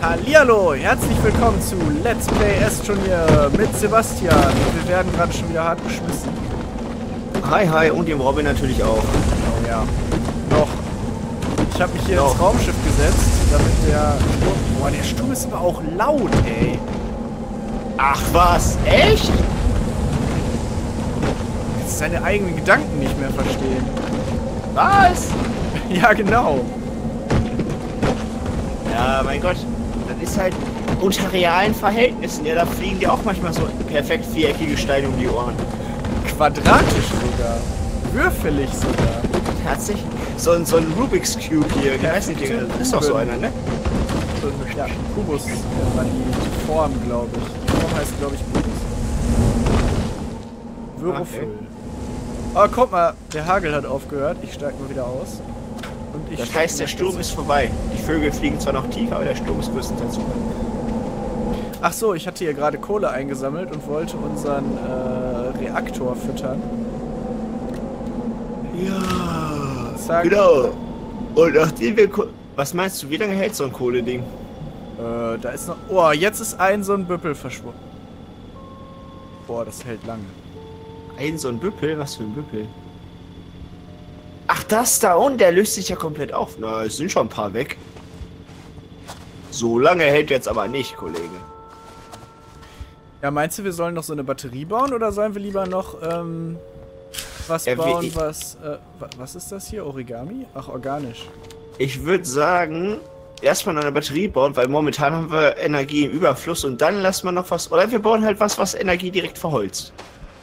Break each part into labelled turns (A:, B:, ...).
A: Hallihallo, herzlich willkommen zu Let's Play S-Turnier mit Sebastian. Wir werden gerade schon wieder hart beschmissen.
B: Hi, hi, und dem Robin natürlich auch.
A: Oh ja. Noch. Ich habe mich hier ins Raumschiff gesetzt, damit der Sturm... Boah, der Sturm ist aber auch laut, ey.
B: Ach was, echt?
A: Jetzt seine eigenen Gedanken nicht mehr verstehen.
B: Was?
A: Ja, genau.
B: Ja, mein Gott, das ist halt unter realen Verhältnissen. Ja, da fliegen dir auch manchmal so perfekt viereckige Steine um die Ohren.
A: Quadratisch sogar. Würfelig sogar.
B: Tatsächlich. So ein Rubik's Cube hier. Ich weiß nicht, das ist doch so einer, ne?
A: So ein ja, Kubus war die Form, glaube ich. Die Form heißt, glaube ich, Kubus. Würfel. Okay. Oh, guck mal, der Hagel hat aufgehört. Ich steige mal wieder aus. Und ich
B: das heißt, der Sturm ist vorbei. Die Vögel fliegen zwar noch tiefer, aber der Sturm ist größtenteils vorbei.
A: Ach so, ich hatte hier gerade Kohle eingesammelt und wollte unseren Reaktor füttern.
B: Ja,
A: Zack.
B: genau. Und nachdem wir... Was meinst du, wie lange hält so ein Kohleding?
A: Da ist noch... Oh, jetzt ist so ein Büppel verschwunden. Boah, das hält lange.
B: So ein Büppel? Was für ein Büppel? Ach, das da unten, der löst sich ja komplett auf. Na, es sind schon ein paar weg. So lange hält jetzt aber nicht, Kollege.
A: Ja, meinst du, wir sollen noch so eine Batterie bauen oder sollen wir lieber noch was bauen, was ist das hier? Origami? Ach, organisch.
B: Ich würde sagen, erstmal eine Batterie bauen, weil momentan haben wir Energie im Überfluss und dann lassen wir noch was. Oder wir bauen halt was Energie direkt verholzt.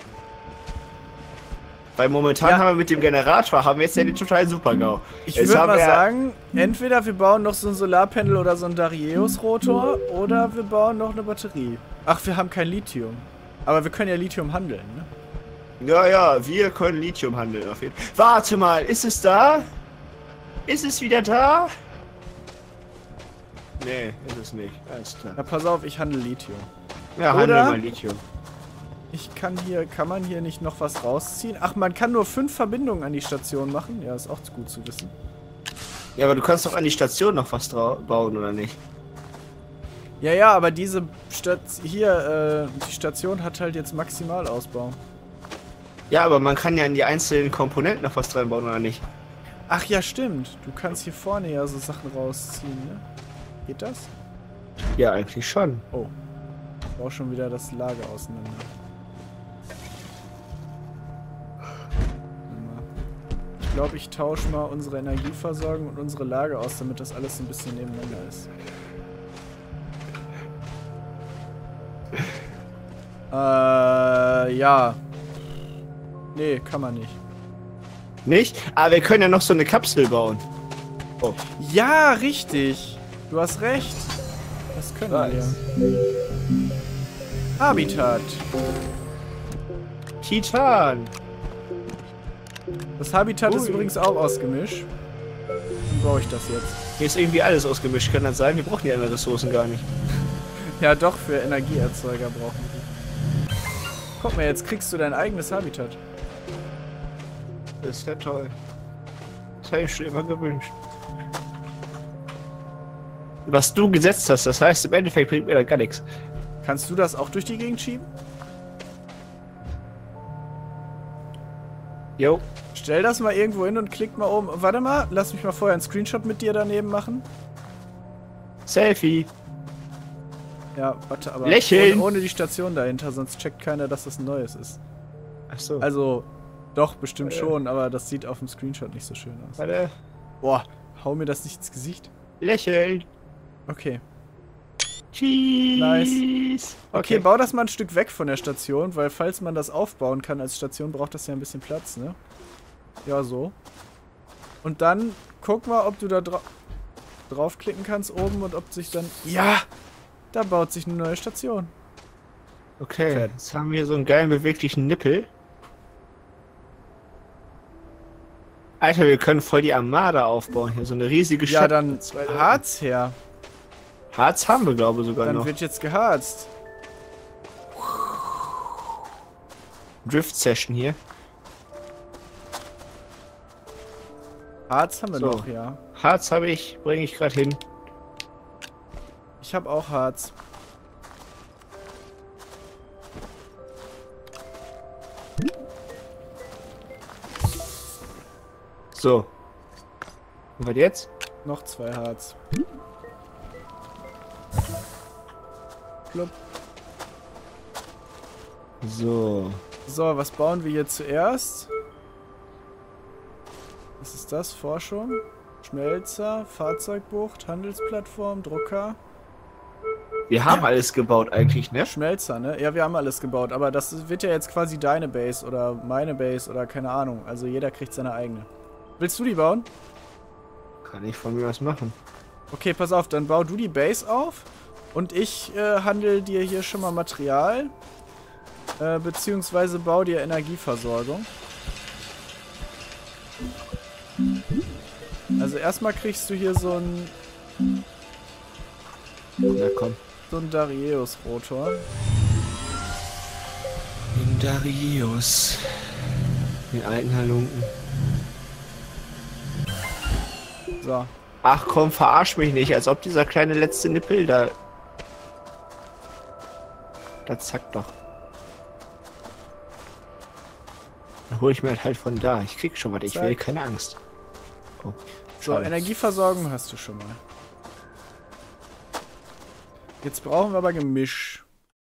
B: Weil momentan haben wir mit dem Generator, haben wir jetzt ja den totalen Super-GAU.
A: Ich würde mal sagen, entweder wir bauen noch so ein Solarpanel oder so ein Darius-Rotor oder wir bauen noch eine Batterie. Ach, wir haben kein Lithium. Aber wir können ja Lithium handeln, ne?
B: Ja, wir können Lithium handeln auf jeden Fall. Warte mal, ist es da? Ist es wieder da? Nee, ist es nicht. Alles klar.
A: Na, pass auf, ich handle Lithium.
B: Ja, handel mal Lithium.
A: Kann man hier nicht noch was rausziehen? Ach, man kann nur 5 Verbindungen an die Station machen. Ja, ist auch gut zu wissen.
B: Ja, aber du kannst doch an die Station noch was bauen, oder nicht?
A: Ja, aber diese die Station hat halt jetzt Maximalausbau.
B: Ja, aber man kann ja in die einzelnen Komponenten noch was dran bauen, oder nicht?
A: Ach ja, stimmt. Du kannst hier vorne ja so Sachen rausziehen, ne? Geht das?
B: Ja, eigentlich schon.
A: Oh. Ich baue schon wieder das Lager auseinander. Ich glaube, ich tausche mal unsere Energieversorgung und unsere Lager aus, damit das alles ein bisschen nebeneinander ist. Ja. Nee, kann man nicht.
B: Nicht? Aber wir können ja noch so eine Kapsel bauen. Oh.
A: Ja, richtig. Du hast recht. Das können wir. Habitat.
B: Titan.
A: Das Habitat ist übrigens auch ausgemischt. Wie baue ich das jetzt?
B: Hier ist irgendwie alles ausgemischt, kann das sein? Wir brauchen die anderen Ressourcen gar nicht.
A: Ja doch, für Energieerzeuger brauchen wir. Guck mal, jetzt kriegst du dein eigenes Habitat.
B: Das ist ja toll. Das habe ich schon immer gewünscht. Was du gesetzt hast, das heißt, im Endeffekt bringt mir da gar nichts.
A: Kannst du das auch durch die Gegend schieben?
B: Jo.
A: Stell das mal irgendwo hin und klick mal oben. Warte mal, lass mich mal vorher einen Screenshot mit dir daneben machen.
B: Selfie.
A: Ja, warte, aber
B: lächeln.
A: Ohne die Station dahinter, sonst checkt keiner, dass das ein neues ist.
B: Ach so.
A: Also, doch, bestimmt schon, aber das sieht auf dem Screenshot nicht so schön aus.
B: Warte.
A: Boah, hau mir das nicht ins Gesicht.
B: Lächeln.
A: Okay.
B: Cheese.
A: Nice. Okay, bau das mal ein Stück weg von der Station, weil falls man das aufbauen kann als Station, braucht das ja ein bisschen Platz, ne? Ja, so. Und dann guck mal, ob du da draufklicken kannst oben und ob sich dann... Ja! Da baut sich eine neue Station.
B: Okay, jetzt haben wir so einen geilen beweglichen Nippel. Alter, wir können voll die Armada aufbauen hier, so eine riesige Stadt.
A: Ja, dann Harz her.
B: Harz haben wir, glaube ich, sogar noch.
A: Dann wird jetzt geharzt.
B: Drift-Session hier.
A: Harz haben wir
B: So.
A: noch, ja.
B: Harz habe ich, bringe ich gerade hin.
A: Ich habe auch Harz.
B: So. Und was jetzt?
A: Noch 2 Harz. Plupp.
B: So.
A: So, was bauen wir hier zuerst? Was ist das? Forschung? Schmelzer, Fahrzeugbucht, Handelsplattform, Drucker.
B: Wir haben alles gebaut eigentlich, ne?
A: Schmelzer, ne? Ja, wir haben alles gebaut, aber das wird ja jetzt quasi deine Base oder meine Base oder keine Ahnung. Also jeder kriegt seine eigene. Willst du die bauen?
B: Kann ich von mir was machen.
A: Okay, pass auf, dann bau du die Base auf und ich handel dir hier schon mal Material. Beziehungsweise bau dir Energieversorgung. Also erstmal kriegst du hier so ein...
B: Na komm.
A: So ein Darius-Rotor.
B: Den Darius. Den alten Halunken.
A: So.
B: Ach komm, verarsch mich nicht, als ob dieser kleine letzte Nippel da... Das zackt doch. Dann hole ich mir halt von da. Ich krieg schon was, ich will, keine Angst. Oh,
A: so, Energieversorgung hast du schon mal. Jetzt brauchen wir aber Gemisch.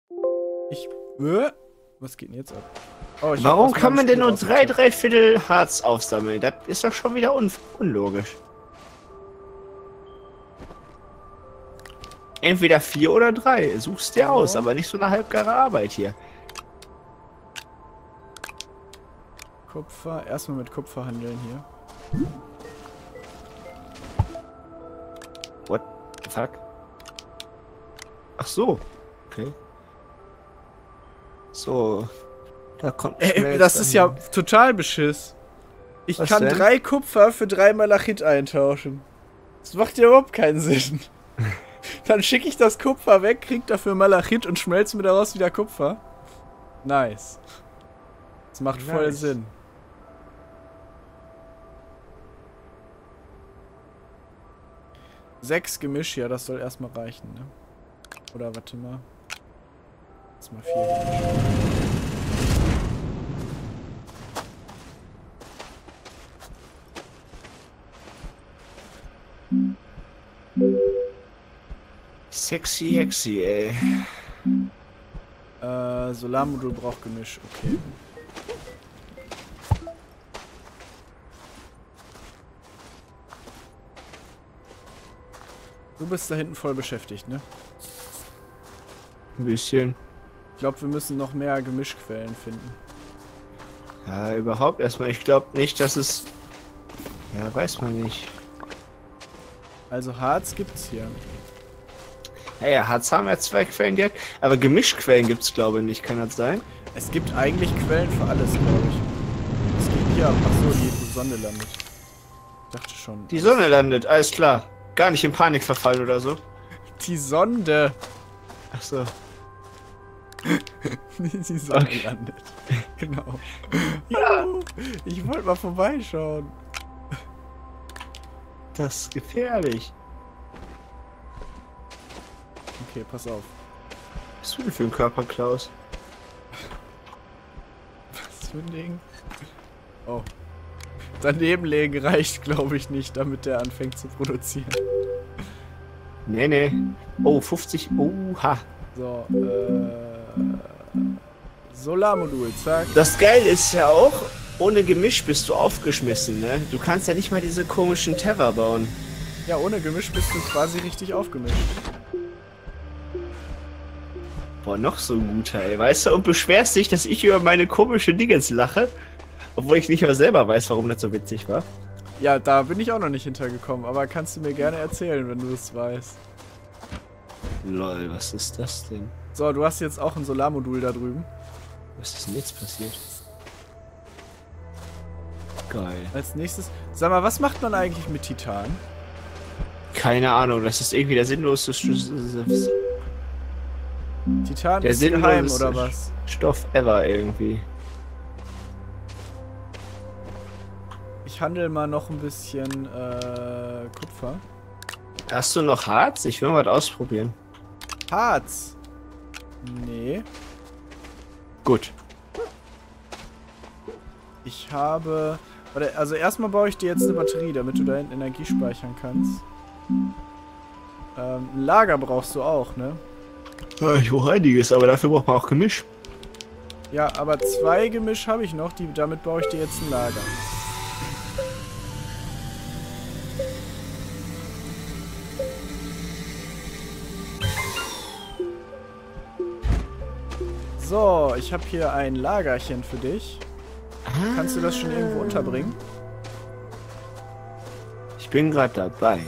A: Was geht denn jetzt ab? Oh,
B: warum kann man denn nur 3/3 Harz aufsammeln? Das ist doch schon wieder unlogisch. Entweder 4 oder 3. Suchst dir aus, aber nicht so eine halbgare Arbeit hier.
A: Kupfer. Erstmal mit Kupfer handeln hier.
B: What the fuck? Ach so. Okay. So. Da kommt.
A: Das ist ja total Beschiss. Ich kann denn? 3 Kupfer für 3 Malachit eintauschen. Das macht ja überhaupt keinen Sinn. Dann schicke ich das Kupfer weg, krieg dafür Malachit und schmelze mir daraus wieder Kupfer. Nice. Das macht voll Sinn. Sechs Gemisch, ja, das soll erstmal reichen, ne? Oder warte mal. Erstmal 4 Gemisch.
B: Sexy Hexy, ey.
A: Solarmodul braucht Gemisch, okay. Du bist da hinten voll beschäftigt, ne?
B: Ein bisschen.
A: Ich glaube, wir müssen noch mehr Gemischquellen finden.
B: Ja, überhaupt erstmal. Ich glaube nicht, dass es... Ja, weiß man nicht.
A: Also Harz gibt's hier.
B: Ja, Harz haben wir 2 Quellen direkt, aber Gemischquellen gibt's glaube ich nicht, kann das sein?
A: Es gibt eigentlich Quellen für alles, glaube ich. Es gibt hier, achso, die Sonne landet. Ich dachte schon.
B: Die Sonne landet, alles klar. Gar nicht in Panik verfallen oder so.
A: Die Sonde.
B: Ach so.
A: Die Sonne landet. Genau. Ja. Ich wollte mal vorbeischauen.
B: Das ist gefährlich.
A: Okay, pass auf.
B: Was bist du denn für ein Körper, Klaus?
A: Was für ein Ding? Oh. Daneben legen reicht, glaube ich, nicht, damit der anfängt zu produzieren.
B: Nee, nee. Oh, 50. Oha.
A: So, Solarmodul, zack.
B: Das Geile ist ja auch, ohne Gemisch bist du aufgeschmissen, ne? Du kannst ja nicht mal diese komischen Terra bauen.
A: Ja, ohne Gemisch bist du quasi richtig aufgemischt.
B: Boah, noch so ein guter, ey. Weißt du, und beschwerst dich, dass ich über meine komische Dingens lache. Obwohl ich nicht mal selber weiß, warum das so witzig war.
A: Ja, da bin ich auch noch nicht hintergekommen, aber kannst du mir gerne erzählen, wenn du es weißt.
B: Lol, was ist das denn?
A: So, du hast jetzt auch ein Solarmodul da drüben.
B: Was ist denn jetzt passiert? Geil.
A: Als nächstes, sag mal, was macht man eigentlich mit Titan?
B: Keine Ahnung, das ist irgendwie der sinnloseste
A: Titan ist geheim, oder was?
B: Stoff ever irgendwie.
A: Ich handle mal noch ein bisschen Kupfer.
B: Hast du noch Harz? Ich will mal was ausprobieren.
A: Harz. Nee.
B: Gut.
A: Ich habe... Warte, also erstmal baue ich dir jetzt eine Batterie, damit du da hinten Energie speichern kannst. Ein Lager brauchst du auch, ne?
B: Ja, ich brauche einiges, aber dafür braucht man auch Gemisch.
A: Ja, aber 2 Gemisch habe ich noch, damit baue ich dir jetzt ein Lager. So, ich habe hier ein Lagerchen für dich. Kannst du das schon irgendwo unterbringen?
B: Ich bin gerade dabei.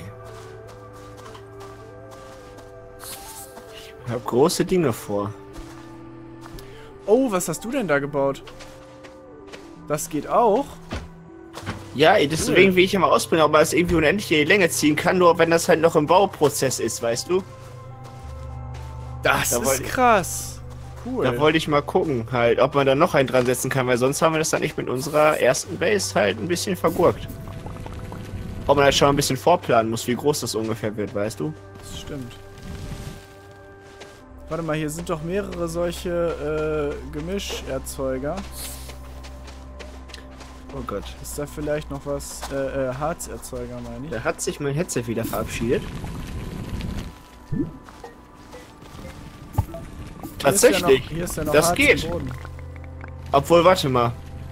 B: Ich habe große Dinge vor.
A: Oh, was hast du denn da gebaut? Das geht auch?
B: Ja, deswegen will ich ja mal ausprobieren, ob man das irgendwie unendlich in die Länge ziehen kann, nur wenn das halt noch im Bauprozess ist, weißt du?
A: Das ist krass. Cool.
B: Da wollte ich mal gucken, halt, ob man da noch einen dran setzen kann, weil sonst haben wir das dann nicht mit unserer ersten Base halt ein bisschen vergurkt. Ob man halt schon ein bisschen vorplanen muss, wie groß das ungefähr wird, weißt du?
A: Das stimmt. Warte mal, hier sind doch mehrere solche Gemischerzeuger.
B: Oh Gott.
A: Ist da vielleicht noch was? Harzerzeuger, meine ich.
B: Da hat sich mein Headset wieder verabschiedet. Tatsächlich.
A: Hier ist ja noch
B: das
A: Harz
B: geht.
A: im Boden.
B: Obwohl, warte mal.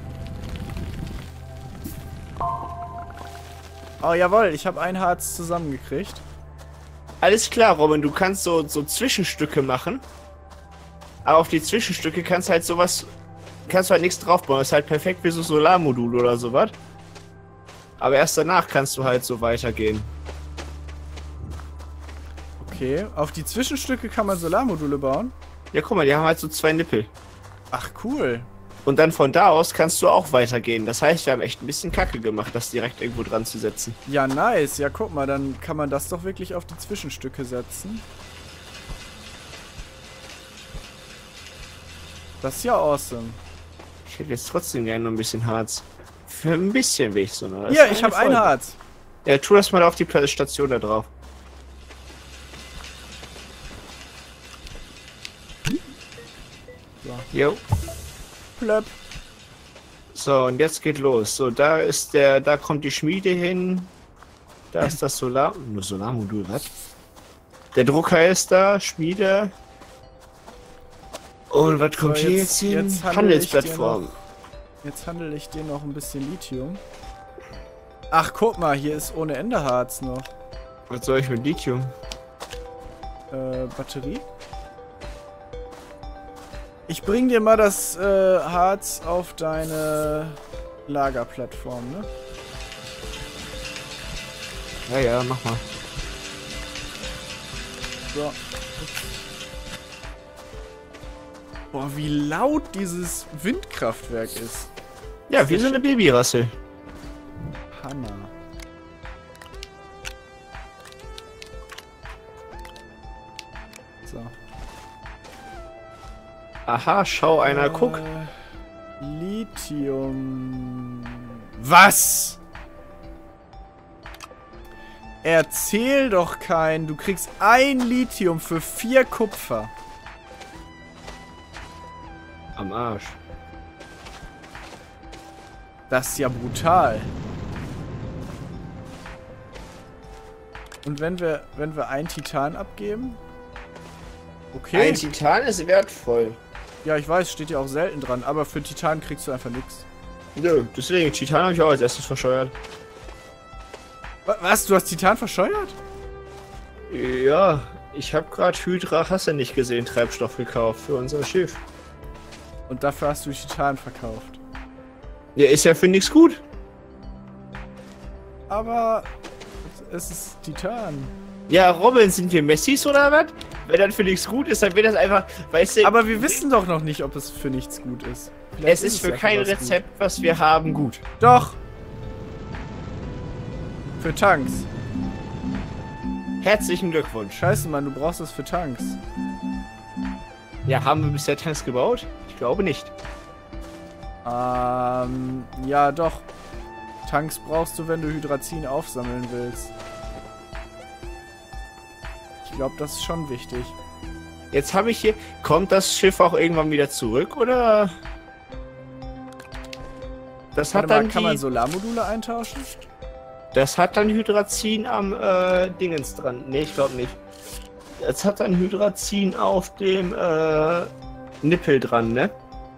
A: Oh, jawohl, ich habe ein Harz zusammengekriegt.
B: Alles klar, Robin, du kannst so Zwischenstücke machen. Aber auf die Zwischenstücke kannst halt sowas... Kannst du halt nichts draufbauen. Das ist halt perfekt wie so Solarmodul oder sowas. Aber erst danach kannst du halt so weitergehen.
A: Okay, auf die Zwischenstücke kann man Solarmodule bauen?
B: Ja, guck mal, die haben halt so 2 Nippel.
A: Ach, cool.
B: Und dann von da aus kannst du auch weitergehen. Das heißt, wir haben echt ein bisschen Kacke gemacht, das direkt irgendwo dran zu setzen.
A: Ja, nice. Ja, guck mal, dann kann man das doch wirklich auf die Zwischenstücke setzen. Das ist ja awesome.
B: Ich hätte jetzt trotzdem gerne noch ein bisschen Harz. Für ein bisschen will ich so. Ne?
A: Hier, ich habe ein Harz.
B: Ja, tu das mal auf die Station da drauf.
A: So.
B: Jo.
A: Plöpp.
B: So, und jetzt geht los. So, da kommt die Schmiede hin. Da ist das Solarmodul, was? Der Drucker ist da, Schmiede. Und was kommt hier jetzt hin? Handelsplattform.
A: Jetzt handle ich dir noch ein bisschen Lithium. Ach, guck mal, hier ist ohne Ende Harz noch.
B: Was soll ich mit Lithium?
A: Batterie? Ich bring dir mal das Harz auf deine Lagerplattform, ne?
B: Ja, ja, mach mal.
A: So. Boah, wie laut dieses Windkraftwerk ist.
B: Ja, wie so eine Babyrassel.
A: Hammer. So.
B: Aha, schau einer, guck.
A: Lithium. Was? Erzähl doch keinen. Du kriegst ein Lithium für 4 Kupfer.
B: Am Arsch.
A: Das ist ja brutal. Und wenn wir einen Titan abgeben? Okay.
B: Ein Titan ist wertvoll.
A: Ja, ich weiß, steht ja auch selten dran, aber für Titan kriegst du einfach nichts.
B: Nö, deswegen, Titan habe ich auch als erstes verscheuert.
A: Was? Du hast Titan verscheuert?
B: Ja, ich habe gerade Hydra, hast du nicht gesehen, Treibstoff gekauft für unser Schiff.
A: Und dafür hast du Titan verkauft.
B: Ja, ist ja für nichts gut.
A: Aber es ist Titan.
B: Ja, Robin, sind wir Messis oder was? Wenn das für nichts gut ist, dann wird das einfach, weißt du...
A: Aber wir wissen doch noch nicht, ob es für nichts gut ist. Vielleicht
B: es ist für kein
A: was
B: Rezept, was wir haben, gut.
A: Doch. Für Tanks.
B: Herzlichen Glückwunsch.
A: Scheiße, Mann, du brauchst es für Tanks.
B: Ja, haben wir bisher Tanks gebaut? Ich glaube nicht.
A: Ja, doch. Tanks brauchst du, wenn du Hydrazin aufsammeln willst. Ich glaube, das ist schon wichtig.
B: Jetzt habe ich hier... Kommt das Schiff auch irgendwann wieder zurück, oder? Das hat dann
A: kann man Solarmodule eintauschen?
B: Das hat dann Hydrazin am Dingens dran. Ne, ich glaube nicht. Es hat dann Hydrazin auf dem Nippel dran, ne?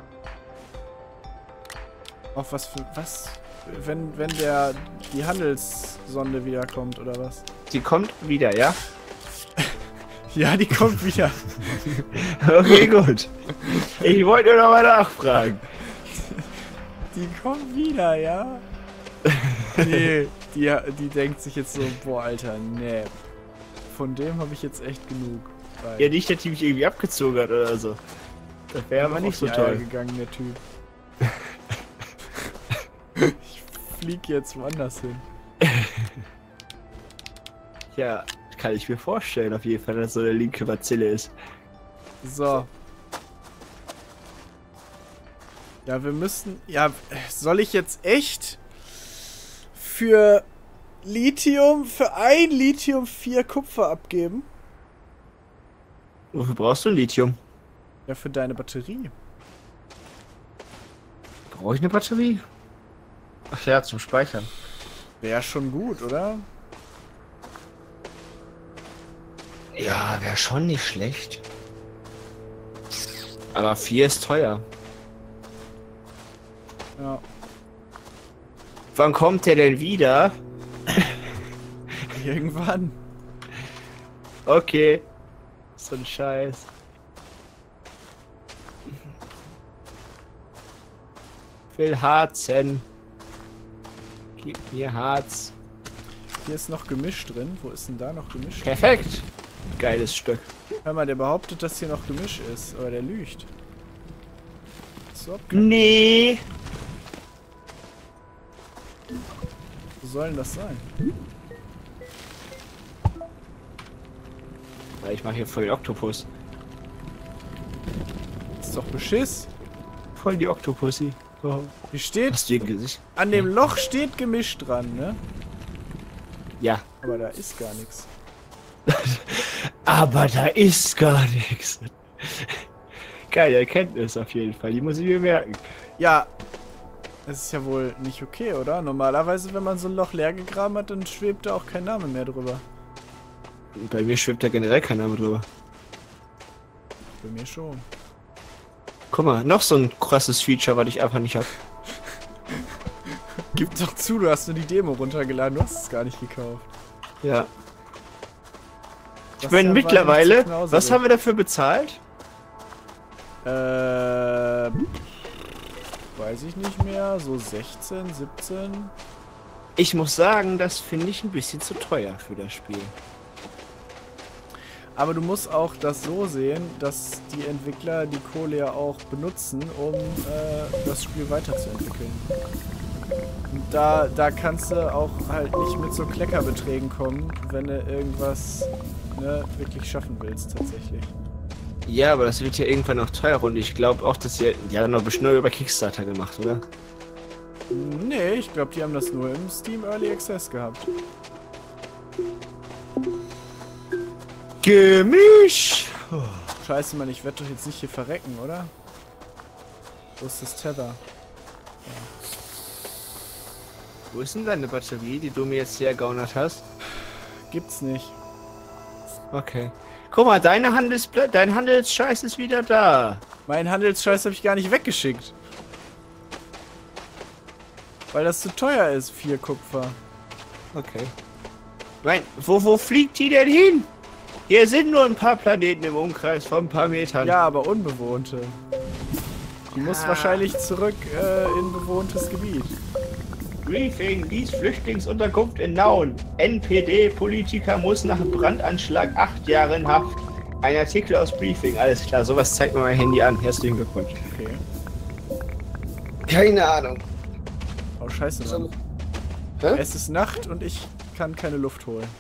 A: Auf was für... Was? Wenn die Handelssonde wiederkommt, oder was?
B: Die kommt wieder, ja?
A: Ja, die kommt wieder.
B: Okay, gut. Ich wollte nur noch mal nachfragen.
A: Die kommt wieder, ja? Nee, die denkt sich jetzt so, boah, Alter, nee. Von dem habe ich jetzt echt genug.
B: Ja, nicht, dass die mich irgendwie abgezogen hat oder so. Das wäre aber nicht so toll
A: gegangen, der Typ. Ich flieg jetzt woanders hin.
B: Ja, kann ich mir vorstellen, auf jeden Fall, dass so eine linke Bazille ist.
A: So. Ja, wir müssen... Ja, soll ich jetzt echt für Lithium, für ein Lithium 4 Kupfer abgeben?
B: Wofür brauchst du Lithium?
A: Ja, für deine Batterie.
B: Brauche ich eine Batterie? Ach ja, zum Speichern.
A: Wäre schon gut, oder?
B: Ja, wäre schon nicht schlecht. Aber 4 ist teuer.
A: Ja.
B: Wann kommt der denn wieder?
A: Irgendwann.
B: Okay. So ein Scheiß. Will Harzen. Gib mir Harz.
A: Hier ist noch Gemisch drin. Wo ist denn da noch Gemisch?
B: Perfekt. Geiles Stück.
A: Hör mal, der behauptet, dass hier noch Gemisch ist, aber der lügt. So,
B: nee.
A: Wo soll denn das sein?
B: Ich mache hier voll den Oktopus.
A: Das ist doch Beschiss.
B: Voll die Oktopussi. Oh.
A: Hier steht...
B: Hast du ihr Gesicht?
A: An dem Loch steht Gemisch dran, ne?
B: Ja.
A: Aber da ist gar nichts.
B: Aber da ist gar nichts. Geile Erkenntnis auf jeden Fall. Die muss ich mir merken.
A: Ja. Das ist ja wohl nicht okay, oder? Normalerweise, wenn man so ein Loch leer gegraben hat, dann schwebt da auch kein Name mehr drüber.
B: Bei mir schwebt da generell kein Name drüber.
A: Bei mir schon.
B: Guck mal, noch so ein krasses Feature, was ich einfach nicht hab.
A: Gib doch zu, du hast nur die Demo runtergeladen, du hast es gar nicht gekauft.
B: Ja. Ich meine, mittlerweile, was haben wir dafür bezahlt?
A: Weiß ich nicht mehr, so 16, 17.
B: Ich muss sagen, das finde ich ein bisschen zu teuer für das Spiel.
A: Aber du musst auch das so sehen, dass die Entwickler die Kohle ja auch benutzen, um das Spiel weiterzuentwickeln. Und da kannst du auch halt nicht mit so Kleckerbeträgen kommen, wenn du irgendwas wirklich schaffen willst tatsächlich.
B: Ja, aber das wird ja irgendwann noch teurer und ich glaube auch, dass die haben noch bestimmt über Kickstarter gemacht, oder?
A: Nee, ich glaube, die haben das nur im Steam Early Access gehabt.
B: Gemisch! Oh.
A: Scheiße, Mann, ich werde doch jetzt nicht hier verrecken, oder? Wo ist das Tether? Ja.
B: Wo ist denn deine Batterie, die du mir jetzt hergaunert hast?
A: Gibt's nicht.
B: Okay. Guck mal, dein Handelsscheiß ist wieder da.
A: Mein Handelsscheiß habe ich gar nicht weggeschickt. Weil das zu teuer ist, 4 Kupfer.
B: Okay. Nein, wo fliegt die denn hin? Hier sind nur ein paar Planeten im Umkreis von ein paar Metern.
A: Ja, aber unbewohnte. Die muss wahrscheinlich zurück in bewohntes Gebiet.
B: Briefing, dies Flüchtlingsunterkunft in Nauen. NPD-Politiker muss nach Brandanschlag 8 Jahre in Haft. Ein Artikel aus Briefing, alles klar. Sowas zeigt mir mein Handy an. Herzlichen Glückwunsch.
A: Okay.
B: Keine Ahnung.
A: Oh, scheiße, Mann. Es ist Nacht und ich kann keine Luft holen.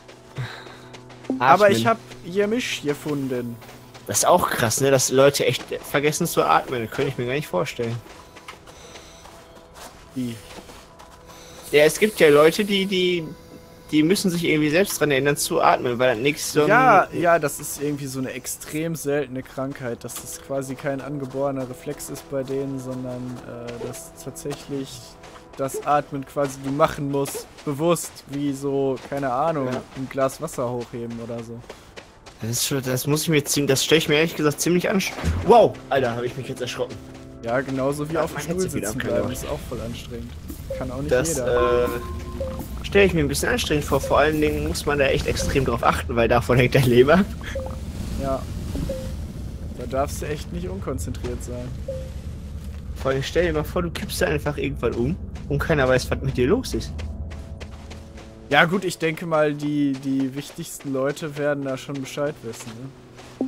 A: Aber ich habe Gemisch gefunden.
B: Das ist auch krass, ne? Dass Leute echt vergessen zu atmen. Das könnte ich mir gar nicht vorstellen.
A: Wie?
B: Ja, es gibt ja Leute, die die müssen sich irgendwie selbst dran erinnern zu atmen, weil dann nichts so
A: Ja, das ist irgendwie so eine extrem seltene Krankheit, dass das quasi kein angeborener Reflex ist bei denen, sondern dass tatsächlich das Atmen quasi du machen musst, bewusst, wie so, keine Ahnung, ein Glas Wasser hochheben oder so.
B: Das muss ich mir ziemlich, das stelle ich mir ehrlich gesagt ziemlich anstrengend. Wow, Alter, habe ich mich jetzt erschrocken.
A: Ja, genauso wie auf dem Stuhl sitzen bleiben, ist auch voll anstrengend. Kann auch nicht jeder.
B: Stelle ich mir ein bisschen anstrengend vor. Vor allen Dingen muss man da echt extrem drauf achten, weil davon hängt der Leber ab.
A: Ja. Da darfst du echt nicht unkonzentriert sein.
B: Vor allem stell dir mal vor, du kippst da einfach irgendwann um und keiner weiß, was mit dir los ist.
A: Ja gut, ich denke mal, die wichtigsten Leute werden da schon Bescheid wissen, ne?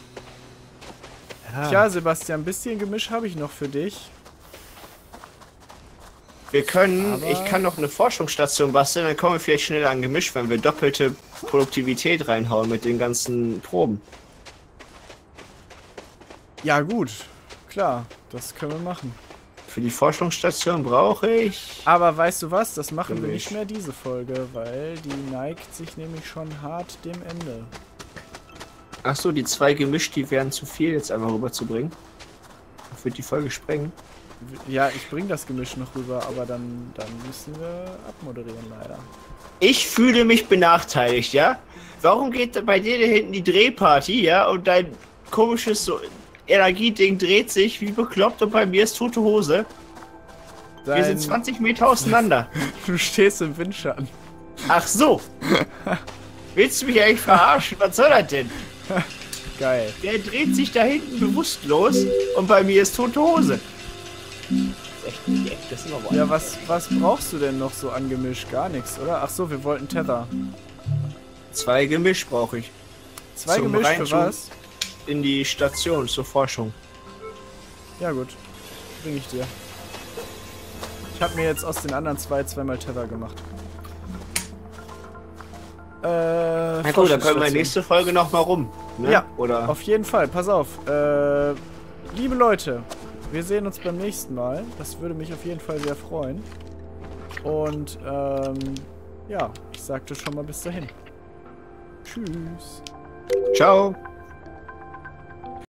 A: Ja. Tja, Sebastian, ein bisschen Gemisch habe ich noch für dich.
B: Wir können, ich kann noch eine Forschungsstation basteln, dann kommen wir vielleicht schneller an Gemisch, wenn wir doppelte Produktivität reinhauen mit den ganzen Proben.
A: Ja gut, klar, das können wir machen.
B: Für die Forschungsstation brauche ich...
A: Aber weißt du was, das machen wir nicht mehr diese Folge, weil die neigt sich nämlich schon hart dem Ende.
B: Achso, die 2 Gemisch, die wären zu viel jetzt einmal rüberzubringen. Das wird die Folge sprengen.
A: Ja, ich bring das Gemisch noch rüber, aber dann müssen wir abmoderieren, leider.
B: Ich fühle mich benachteiligt, ja? Warum geht bei dir da hinten die Drehparty, ja? Und dein komisches so Energieding dreht sich wie bekloppt und bei mir ist tote Hose. Wir sind 20 Meter auseinander.
A: Du stehst im Windschatten.
B: Ach so. Willst du mich eigentlich verarschen? Was soll das denn?
A: Geil.
B: Der dreht sich da hinten bewusstlos und bei mir ist tote Hose. Das ist
A: ja, was brauchst du denn noch so an Gemisch? Gar nichts, oder? Ach so, wir wollten Tether.
B: 2 Gemisch brauche ich.
A: 2 Gemisch für was?
B: In die Station zur Forschung.
A: Ja gut, bring ich dir. Ich habe mir jetzt aus den anderen 2 zweimal Tether gemacht.
B: Na gut, dann können wir in der nächsten Folge nochmal rum. Ne?
A: Ja,
B: oder?
A: Auf jeden Fall. Pass auf. Liebe Leute, wir sehen uns beim nächsten Mal. Das würde mich auf jeden Fall sehr freuen. Und ja, ich sagte schon mal bis dahin. Tschüss.
B: Ciao.